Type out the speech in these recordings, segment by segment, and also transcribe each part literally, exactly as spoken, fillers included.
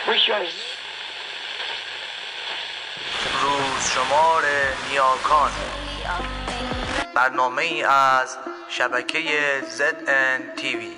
روز شمار نیاکان، برنامه ای از شبکه زد ان تی وی.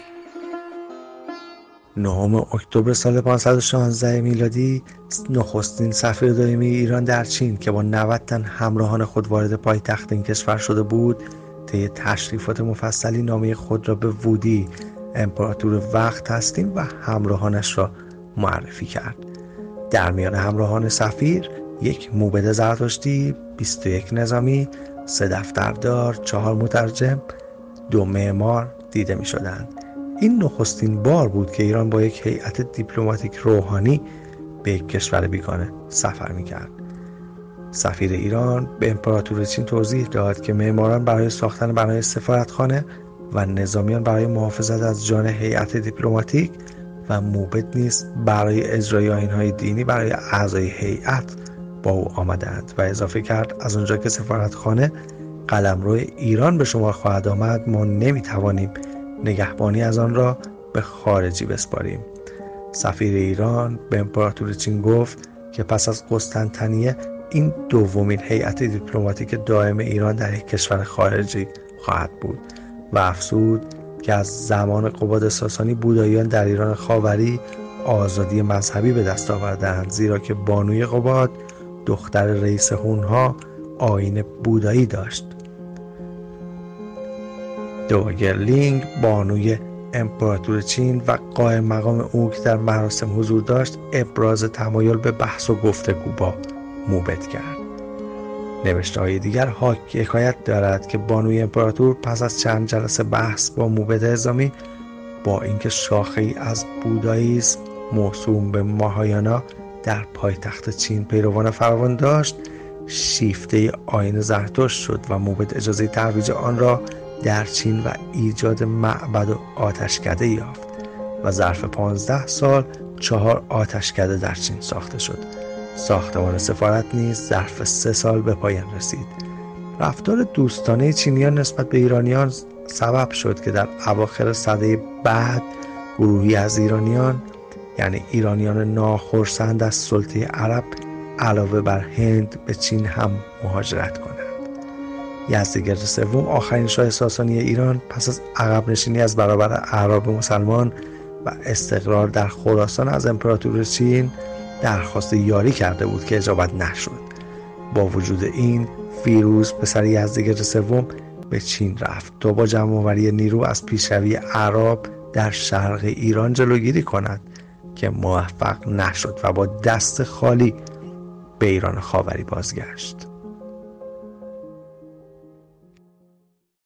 نهم اکتبر سال پانصد و شانزده میلادی نخستین سفیر دائمی ایران در چین که با نود تن همراهان خود وارد پایتخت این کشور شده بود، طی تشریفات مفصلی نامه خود را به وودی، امپراتور وقت هستیم و همراهانش را معرفی کرد. در میان همراهان سفیر یک موبد زرتشتی، بیست و یک نظامی، سه دفتردار، چهار مترجم، دو معمار دیده می شدند. این نخستین بار بود که ایران با یک هیئت دیپلماتیک روحانی به یک کشور بیگانه سفر می کرد. سفیر ایران به امپراتور چین توضیح داد که معماران برای ساختن بنای سفارتخانه و نظامیان برای محافظت از جان هیئت دیپلماتیک و موبد نیز برای اجرای آیین‌های دینی برای اعضای هیئت با او آمدند و اضافه کرد از آنجا که سفارتخانه قلمرو ایران به شما خواهد آمد، ما نمیتوانیم نگهبانی از آن را به خارجی بسپاریم. سفیر ایران به امپراتور چین گفت که پس از قسطنطنیه این دومین هیئت دیپلماتیک دائم ایران در یک کشور خارجی خواهد بود و افزود که از زمان قباد ساسانی بوداییان در ایران خاوری آزادی مذهبی به دست آوردند، زیرا که بانوی قباد دختر رئیس هونها آیین بودایی داشت. دوگرلینگ بانوی امپراتور چین و قائم مقام او که در مراسم حضور داشت ابراز تمایل به بحث و گفتگو با موبد کرد. نوشته های دیگر حکایت دارد که بانوی امپراتور پس از چند جلسه بحث با موبد اعزامی، با اینکه شاخه ای از بوداییسم موسوم به ماهایانا در پایتخت چین پیروان فراوان داشت، شیفته آیین زرتشت شد و موبد اجازه ترویج آن را در چین و ایجاد معبد و آتشکده یافت و ظرف پانزده سال چهار آتشکده در چین ساخته شد. ساختمان سفارت نیز ظرف سه سال به پایان رسید. رفتار دوستانه چینیان نسبت به ایرانیان سبب شد که در اواخر سده بعد گروهی از ایرانیان، یعنی ایرانیان ناخرسند از سلطه عرب، علاوه بر هند به چین هم مهاجرت کنند. یزدگرد سوم، آخرین شاه ساسانی ایران، پس از عقب نشینی از برابر اعراب مسلمان و استقرار در خراسان از امپراتور چین، درخواست یاری کرده بود که اجابت نشد. با وجود این، فیروز پسر یزدگرد سوم به چین رفت تا با جمع‌آوری نیرو از پیشروی اعراب در شرق ایران جلوگیری کند که موفق نشد و با دست خالی به ایران خاوری بازگشت.